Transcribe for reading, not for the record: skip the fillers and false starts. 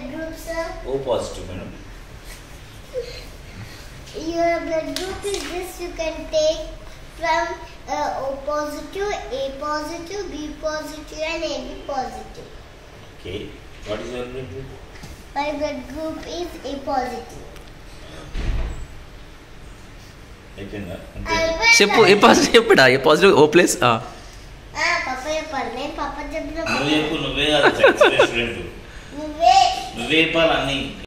blood group, sir? O positive, madam. Your blood group is this. You can take from O positive, A positive, B positive, and AB positive. Okay. What is your blood group? My blood group is A positive. అయిపోయిందా? చెప్పు A positive చెప్పుడా A positive O plus పాప చెప్పాలి. నేను పాప చెప్పిన నువ్వే చెప్పు, నువ్వే కాదు స్టూడెంట్. నువ్వే నువ్వే చెప్పాలి అన్నీ.